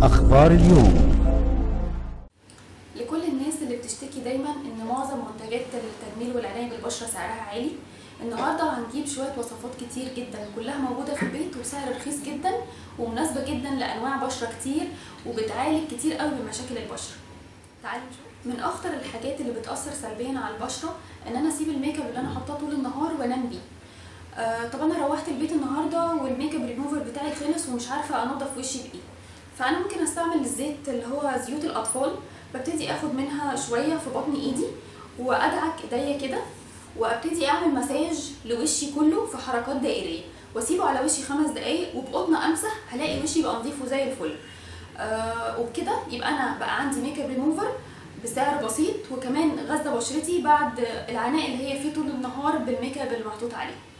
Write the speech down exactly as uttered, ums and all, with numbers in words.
أخبار اليوم. لكل الناس اللي بتشتكي دايما ان معظم منتجات التجميل والعناية بالبشرة سعرها عالي، النهارده هنجيب شوية وصفات كتير جدا كلها موجودة في البيت وبسعر رخيص جدا ومناسبة جدا لأنواع بشرة كتير وبتعالج كتير قوي من مشاكل البشرة. تعالوا نشوف. من اخطر الحاجات اللي بتأثر سلبيا على البشرة ان انا اسيب الميك اب اللي انا حاطاه طول النهار وانام بيه. آه طب انا روحت البيت النهارده والميك اب ريموفر بتاعي خلص ومش عارفه انضف وشي بايه، فانا ممكن استعمل الزيت اللي هو زيوت الاطفال. ببتدي اخد منها شويه في بطن ايدي وادعك ايديا كده وابتدي اعمل مساج لوشي كله في حركات دائريه واسيبه على وشي خمس دقايق وبقطنه امسح هلاقي وشي بقى نظيف وزي الفل. آه وبكده يبقى انا بقى عندي ميك اب ريموفر بسعر بسيط وكمان غذى بشرتي بعد العناء اللي هي فيه طول النهار بالميك اب اللي محطوط عليه.